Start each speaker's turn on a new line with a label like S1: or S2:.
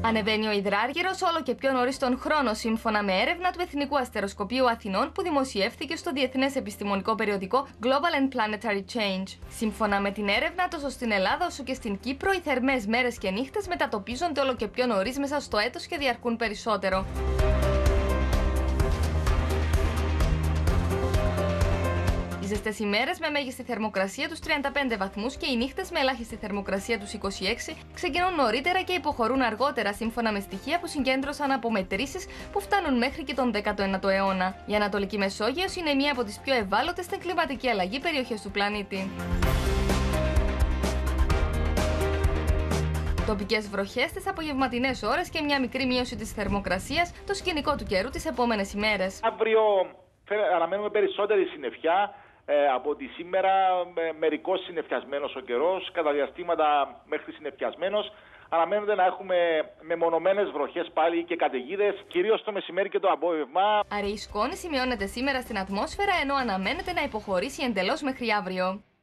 S1: Ανεβαίνει ο υδράργυρος όλο και πιο νωρίς τον χρόνο, σύμφωνα με έρευνα του Εθνικού Αστεροσκοπείου Αθηνών που δημοσιεύθηκε στο διεθνές επιστημονικό περιοδικό Global and Planetary Change. Σύμφωνα με την έρευνα, τόσο στην Ελλάδα όσο και στην Κύπρο, οι θερμές μέρες και νύχτες μετατοπίζονται όλο και πιο νωρίς μέσα στο έτος και διαρκούν περισσότερο. Οι ζεστές ημέρες με μέγιστη θερμοκρασία τους 35 βαθμούς και οι νύχτες με ελάχιστη θερμοκρασία τους 26 ξεκινούν νωρίτερα και υποχωρούν αργότερα, σύμφωνα με στοιχεία που συγκέντρωσαν από μετρήσεις που φτάνουν μέχρι και τον 19ο αιώνα. Η Ανατολική Μεσόγειος είναι μία από τις πιο ευάλωτες στην κλιματική αλλαγή περιοχές του πλανήτη. Τοπικές βροχές τις απογευματινές ώρες και μια μικρή μείωση της θερμοκρασίας, το σκηνικό του καιρού τις επόμενες ημέρες.
S2: Αύριο αναμένουμε περισσότερη συννεφιά. Από ότι σήμερα μερικώς συννεφιασμένος ο καιρός, κατά διαστήματα μέχρι συννεφιασμένος. Αναμένεται να έχουμε μεμονωμένες βροχές πάλι και καταιγίδες, κυρίως το μεσημέρι και το απόγευμα.
S1: Αραιή σκόνη σημειώνεται σήμερα στην ατμόσφαιρα, ενώ αναμένεται να υποχωρήσει εντελώς μέχρι αύριο.